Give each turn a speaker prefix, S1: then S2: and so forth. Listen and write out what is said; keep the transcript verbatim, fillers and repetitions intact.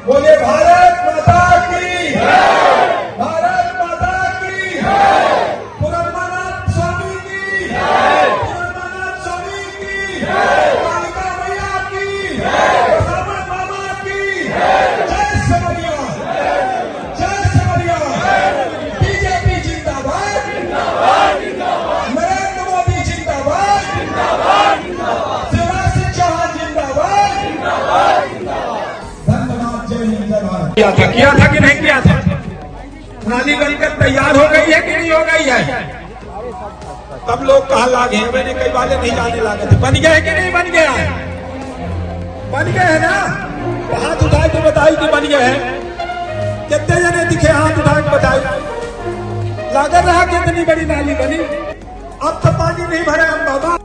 S1: बोले भारत माता की, भारत माता की, पुरंदरनाथ स्वामी की, पुरंदरनाथ स्वामी की, कालिका मैया की, सावन बाबा की, जय समरिया, जय समरिया। बीजेपी जिंदाबाद, नरेंद्र मोदी जिंदाबाद, शिवराज सिंह चौहान जिंदाबाद। धन्यवाद। जय हिंद, जय भारत। किया था किया था कि नहीं किया था? नाली बनकर तैयार हो गई है कि नहीं हो गई है? तब लोग कहा लागे, मैंने कई वाले नहीं जाने लागे थे। बन गए कि नहीं बन गया है? बन गए है ना? तो हाथ उठा के बताई कि बन गए हैं। कितने जने दिखे हाथ उठा के बताई? लागत रहा कितनी बड़ी नाली बनी। अब तो पानी नहीं भरे हम बाबा।